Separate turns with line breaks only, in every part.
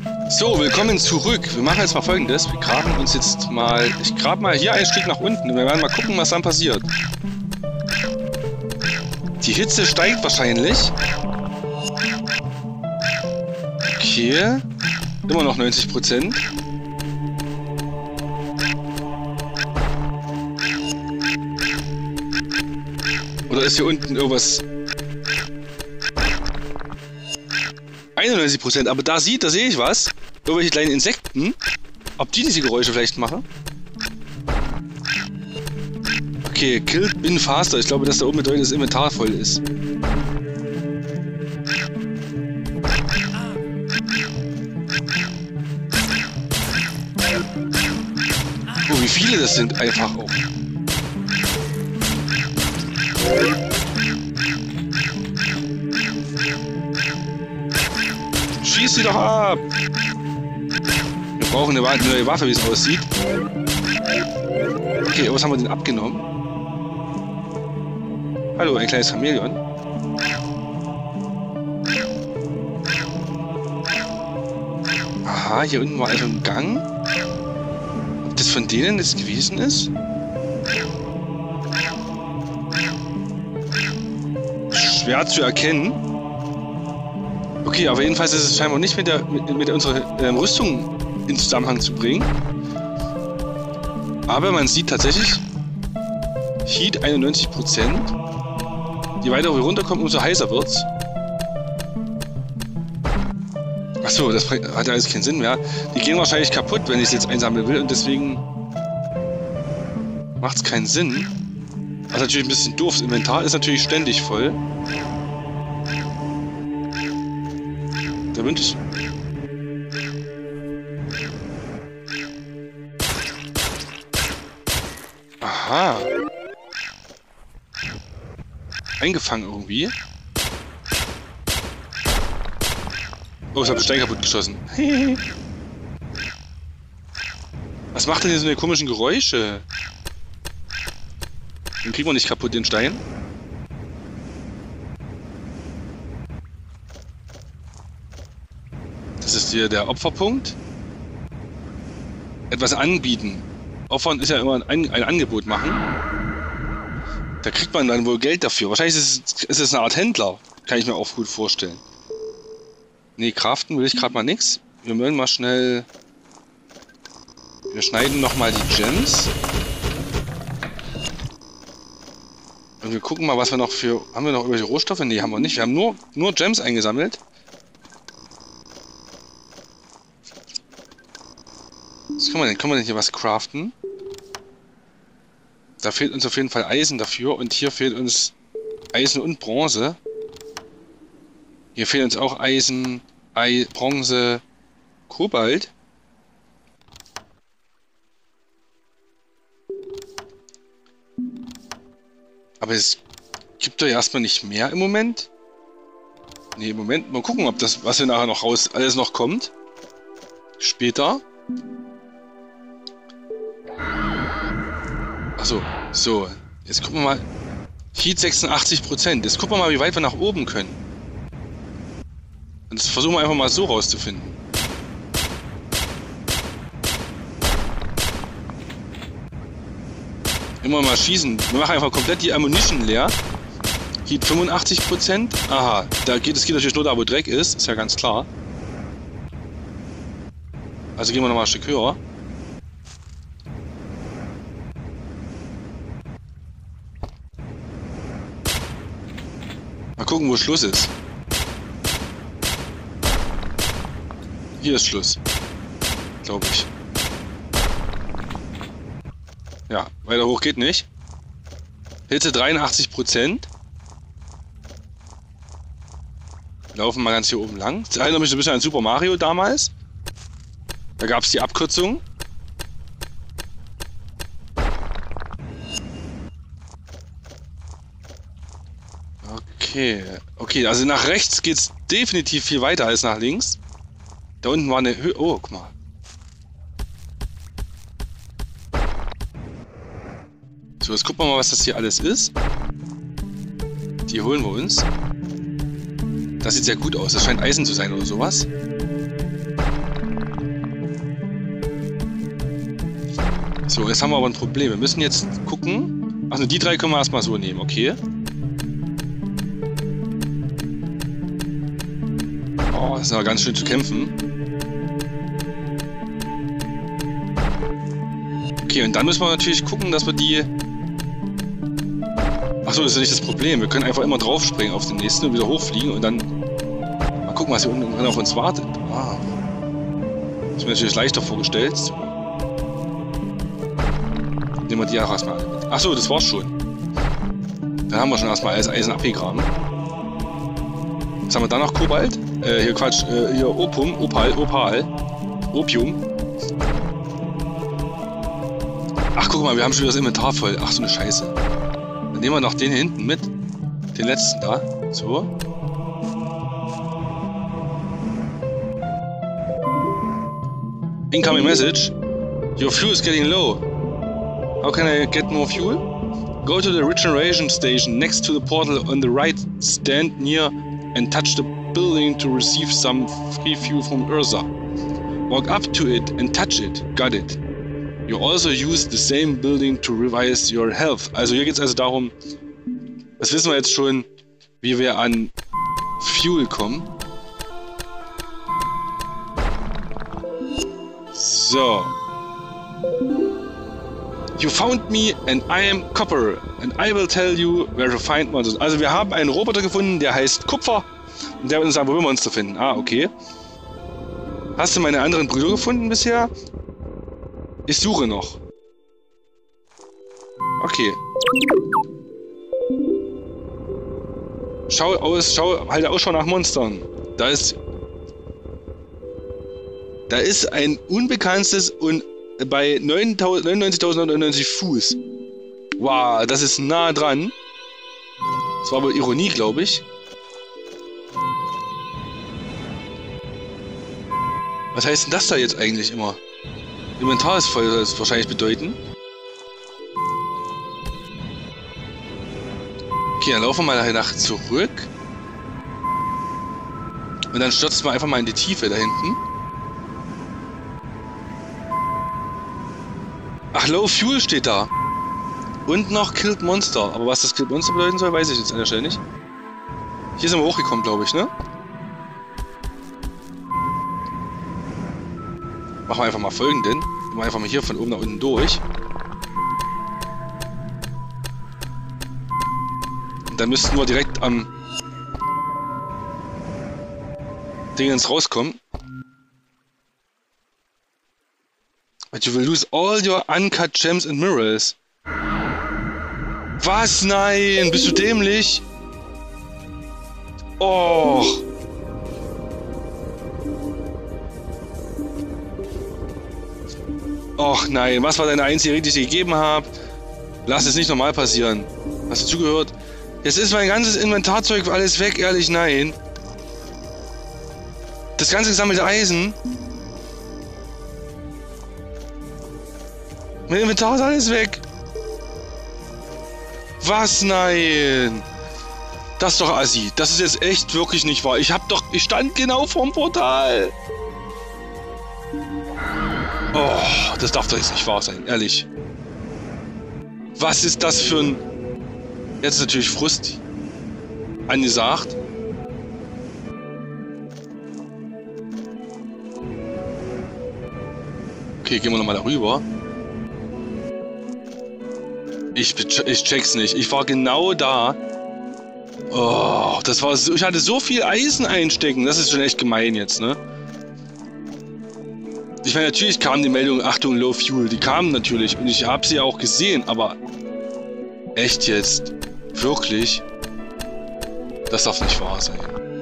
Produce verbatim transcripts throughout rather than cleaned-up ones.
So, willkommen zurück. Wir machen jetzt mal Folgendes. Wir graben uns jetzt mal... Ich grabe mal hier ein Stück nach unten und wir werden mal gucken, was dann passiert. Die Hitze steigt wahrscheinlich. Okay. Immer noch neunzig Prozent. Oder ist hier unten irgendwas... einundneunzig Prozent, aber da sieht, da sehe ich was. Irgendwelche kleinen Insekten. Ob die diese Geräusche vielleicht machen? Okay, Kill bin faster. Ich glaube, dass da oben bedeutet, dass das Inventar voll ist. Oh, wie viele das sind einfach auch. Schieß sie doch ab! Wir brauchen eine neue Waffe, wie es aussieht. Okay, was haben wir denn abgenommen? Hallo, ein kleines Chamäleon. Aha, hier unten war also ein Gang. Ob das von denen jetzt gewesen ist? Schwer zu erkennen. Okay, aber jedenfalls ist es scheinbar nicht mit, der, mit, mit unserer ähm, Rüstung in Zusammenhang zu bringen. Aber man sieht tatsächlich Heat einundneunzig Prozent. Je weiter wir runterkommen, umso heißer wird's. Achso, das hat ja alles keinen Sinn mehr. Die gehen wahrscheinlich kaputt, wenn ich es jetzt einsammeln will und deswegen macht es keinen Sinn. Was natürlich ein bisschen doof. Das Inventar ist natürlich ständig voll. Da wünsche ich. Aha. Eingefangen irgendwie. Oh, ich habe den Stein kaputt geschossen. Was macht denn hier so eine komischen Geräusche? Den kriegen wir nicht kaputt, den Stein. Das ist hier der Opferpunkt. Etwas anbieten. Opfern ist ja immer ein, ein Angebot machen. Da kriegt man dann wohl Geld dafür. Wahrscheinlich ist es, ist es eine Art Händler. Kann ich mir auch gut vorstellen. Nee, craften will ich gerade mal nichts. Wir wollen mal schnell... Wir schneiden nochmal die Gems. Und wir gucken mal, was wir noch für... Haben wir noch irgendwelche Rohstoffe? Nee, haben wir nicht. Wir haben nur, nur Gems eingesammelt. Was können wir denn? Können wir denn hier was craften? Da fehlt uns auf jeden Fall Eisen dafür. Und hier fehlt uns Eisen und Bronze. Hier fehlt uns auch Eisen, Ei, Bronze, Kobalt. Aber es gibt doch erstmal nicht mehr im Moment. Ne, im Moment. Mal gucken, ob das, was hier nachher noch raus alles noch kommt. Später. Achso, so. Jetzt gucken wir mal. Heat sechsundachtzig Prozent. Jetzt gucken wir mal, wie weit wir nach oben können. Und das versuchen wir einfach mal so rauszufinden. Immer mal schießen. Wir machen einfach komplett die Ammunition leer. Heat fünfundachtzig Prozent. Aha, da geht es geht natürlich nur da, wo Dreck ist. Ist ja ganz klar. Also gehen wir nochmal ein Stück höher. Mal gucken, wo Schluss ist. Hier ist Schluss. Glaube ich. Ja, weiter hoch geht nicht. Hitze dreiundachtzig Prozent. Laufen mal ganz hier oben lang. Das erinnert mich ein bisschen an Super Mario damals. Da gab es die Abkürzung. Okay. Okay, also nach rechts geht es definitiv viel weiter als nach links. Da unten war eine Höhe. Oh, guck mal. So, jetzt gucken wir mal, was das hier alles ist. Die holen wir uns. Das sieht sehr gut aus. Das scheint Eisen zu sein oder sowas. So, jetzt haben wir aber ein Problem. Wir müssen jetzt gucken. Achso, die drei können wir erstmal so nehmen, okay. Oh, das ist aber ganz schön zu kämpfen. Okay, und dann müssen wir natürlich gucken, dass wir die... Achso, das ist ja nicht das Problem. Wir können einfach immer draufspringen auf den nächsten und wieder hochfliegen und dann... Mal gucken, was hier unten drin auf uns wartet. Ah. Das ist mir natürlich leichter vorgestellt. Nehmen wir die auch erstmal mit. Achso, das war's schon. Dann haben wir schon erstmal alles Eisen abgegraben. Was haben wir da noch? Kobalt? Äh, hier Quatsch. Äh, hier Opum, Opal, Opal. Opium. Ach, guck mal, wir haben schon wieder das Inventar voll. Ach, so eine Scheiße. Dann nehmen wir noch den hier hinten mit. Den letzten da. So. Incoming message. Your fuel is getting low. How can I get more fuel? Go to the regeneration station next to the portal on the right. Stand near and touch the building to receive some free fuel from Ursa. Walk up to it and touch it. Got it. You also use the same building to revise your health. Also hier geht es also darum, das wissen wir jetzt schon, wie wir an Fuel kommen. So. You found me and I am Copper and I will tell you where to find monsters. Also wir haben einen Roboter gefunden, der heißt Kupfer und der wird uns sagen, wo wir Monster finden. Ah, okay. Hast du meine anderen Brüder gefunden bisher? Ich suche noch. Okay. Schau aus, schau, halte Ausschau nach Monstern. Da ist... Da ist ein unbekanntes und bei neunundneunzigtausendneunundneunzig Fuß. Wow, das ist nah dran. Das war wohl Ironie, glaube ich. Was heißt denn das da jetzt eigentlich immer? Inventar ist voll, soll das wahrscheinlich bedeuten. Okay, dann laufen wir mal nach zurück. Und dann stürzen wir einfach mal in die Tiefe da hinten. Ach, Low Fuel steht da. Und noch Killed Monster. Aber was das Killed Monster bedeuten soll, weiß ich jetzt an der Stelle nicht. Hier sind wir hochgekommen, glaube ich, ne? Machen wir einfach mal folgenden. Gehen wir einfach mal hier von oben nach unten durch. Und dann müssten wir direkt am Dingens rauskommen. But you will lose all your uncut gems and minerals. Was? Nein! Bist du dämlich? Oh! Och nein, was war deine einzige Rede, die ich dir gegeben habe? Lass es nicht nochmal passieren. Hast du zugehört? Jetzt ist mein ganzes Inventarzeug alles weg, ehrlich, nein. Das ganze gesammelte Eisen. Mein Inventar ist alles weg. Was? Nein. Das ist doch assi. Das ist jetzt echt wirklich nicht wahr. Ich hab doch... Ich stand genau vorm Portal. Oh, das darf doch jetzt nicht wahr sein, ehrlich. Was ist das für ein... Jetzt ist natürlich Frust angesagt. Okay, gehen wir nochmal darüber. Ich, ich check's nicht. Ich war genau da. Oh, das war so... Ich hatte so viel Eisen einstecken. Das ist schon echt gemein jetzt, ne? Ich meine, natürlich kam die Meldung, Achtung, Low Fuel. Die kamen natürlich und ich habe sie ja auch gesehen, aber... Echt jetzt? Wirklich? Das darf nicht wahr sein.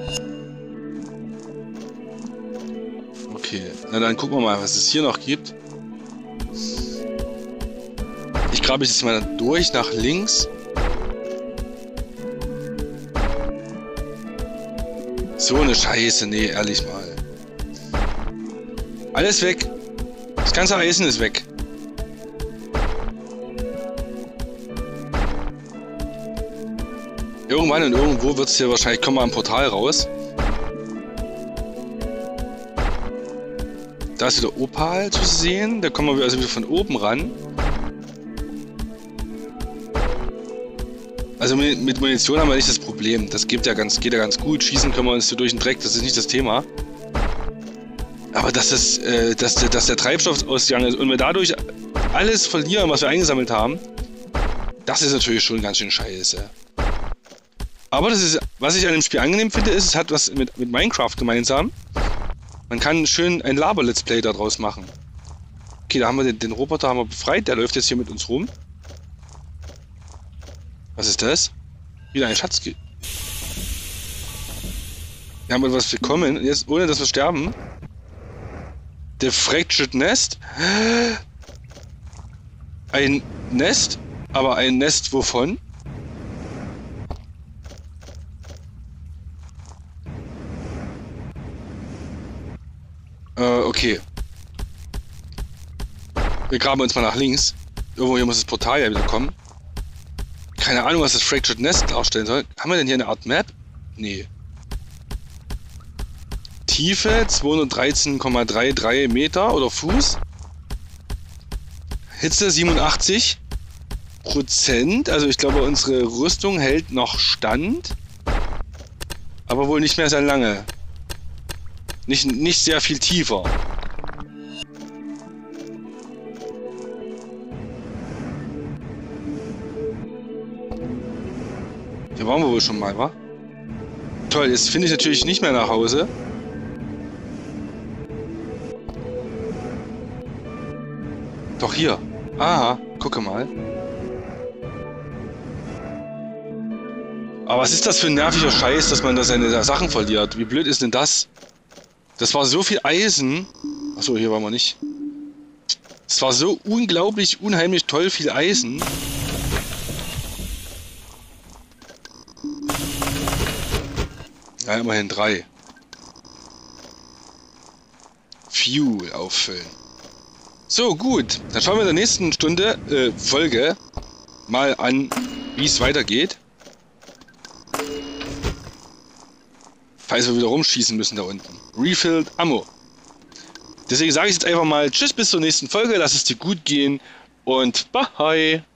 Okay, na dann gucken wir mal, was es hier noch gibt. Ich grabe jetzt mal durch nach links. So eine Scheiße, nee, ehrlich mal. Alles weg. Das ganze Eisen ist weg. Irgendwann und irgendwo wird es hier wahrscheinlich, kommen wir am Portal raus. Da ist wieder Opal zu sehen. Da kommen wir also wieder von oben ran. Also mit, mit Munition haben wir nicht das Problem. Das geht ja ganz, geht ja ganz gut. Schießen können wir uns so durch den Dreck, das ist nicht das Thema. Aber dass, das, äh, dass, der, dass der Treibstoff ausgegangen ist und wir dadurch alles verlieren, was wir eingesammelt haben, das ist natürlich schon ganz schön scheiße. Aber das ist, was ich an dem Spiel angenehm finde, ist, es hat was mit, mit Minecraft gemeinsam. Man kann schön ein Laber-Let's Play daraus machen. Okay, da haben wir den, den Roboter haben wir befreit, der läuft jetzt hier mit uns rum. Was ist das? Wieder ein Schatz. Wir haben etwas bekommen, jetzt ohne dass wir sterben. Der Fractured Nest. Ein Nest, aber ein Nest wovon? Äh, okay. Wir graben uns mal nach links. Irgendwo hier muss das Portal ja wieder kommen. Keine Ahnung, was das Fractured Nest darstellen soll. Haben wir denn hier eine Art Map? Nee. Tiefe zweihundertdreizehn Komma dreiunddreißig Meter oder Fuß. Hitze siebenundachtzig Prozent. Also ich glaube, unsere Rüstung hält noch stand. Aber wohl nicht mehr sehr lange. Nicht, nicht sehr viel tiefer. Hier waren wir wohl schon mal, wa? Toll, jetzt finde ich natürlich nicht mehr nach Hause. Doch hier. Aha, gucke mal. Aber was ist das für ein nerviger Scheiß, dass man da seine Sachen verliert? Wie blöd ist denn das? Das war so viel Eisen. Achso, hier waren wir nicht. Es war so unglaublich, unheimlich toll viel Eisen. Ja, immerhin drei. Fuel auffüllen. So, gut. Dann schauen wir in der nächsten Stunde, äh, Folge mal an, wie es weitergeht. Falls wir wieder rumschießen müssen da unten. Refilled Ammo. Deswegen sage ich jetzt einfach mal Tschüss bis zur nächsten Folge. Lass es dir gut gehen und bye.